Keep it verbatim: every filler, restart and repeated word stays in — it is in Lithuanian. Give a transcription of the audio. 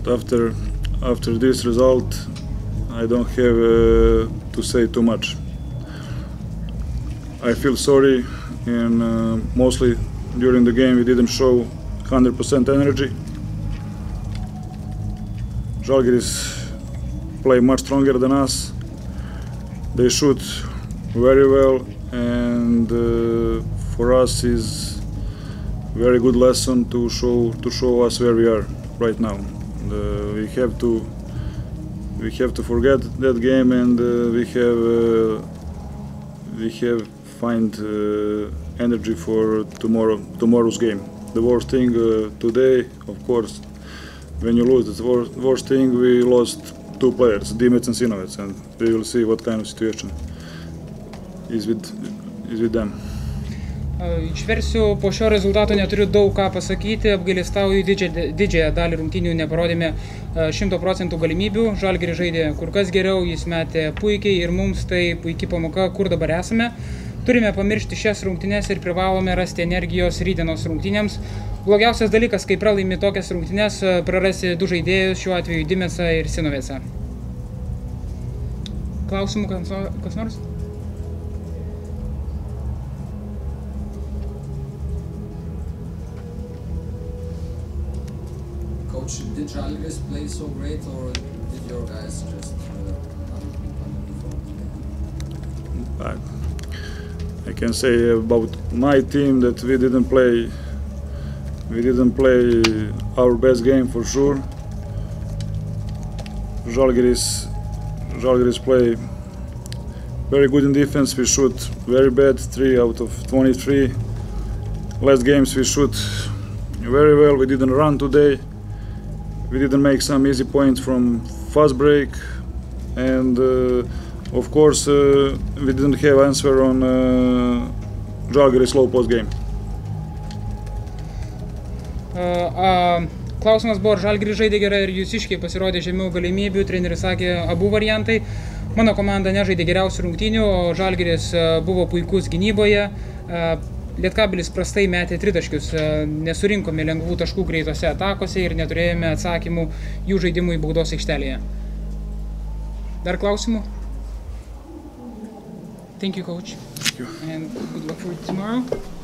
But after after this result, I don't have uh, to say too much. I feel sorry, and uh, mostly during the game we didn't show one hundred percent energy. Žalgiris play much stronger than us. They shoot very well, and uh, for us is very good lesson to show to show us where we are right now. Uh, we have to we have to forget that game, and uh, we have uh, we have find uh, energy for tomorrow tomorrow's game. The worst thing uh, today, of course, when you lose, the worst, worst thing we lost two players, Dimec and Sinovec, and we will see what kind of situation is with is with them. Išversiu, po šio rezultato neturiu daug ką pasakyti, apgailestauju didžiąją dalį rungtynių neparodėme šimto procentų galimybių, Žalgiris žaidė kur kas geriau, jis metė puikiai ir mums tai puikiai pamoka, kur dabar esame. Turime pamiršti šias rungtynes ir privalome rasti energijos rytdienos rungtynėms. Blogiausias dalykas, kai pralaimi tokias rungtynes, prarasi du žaidėjus, šiuo atveju Dimecą ir Sinovecą. Klausimų kas nors? Coach, did Žalgiris play so great, or did your guys just uh, I can say about my team that we didn't play we didn't play our best game for sure. Žalgiris Žalgiris play very good in defense. We shoot very bad, three out of twenty-three. Last games we shoot very well. We didn't run today. We didn't make some easy points from fast break, and uh, of course uh, we didn't have answer on uh, Žalgiris low post game. Uh, uh, klausimas buvo, ar Žalgiris žaidė gerai ir Jūsiškiai pasirodė žemiau galimybių, treneris sakė abu variantai. Mano komanda nežaidė geriausių rungtynių, o Žalgiris uh, buvo puikus gynyboje. Uh, Lietkabelis prastai metė tritaškius, nesurinkome lengvų taškų greitose atakose ir neturėjome atsakymų jų žaidimui baudos aikštelėje. Dar klausimų? Thank you, coach. Thank you. And good luck for tomorrow.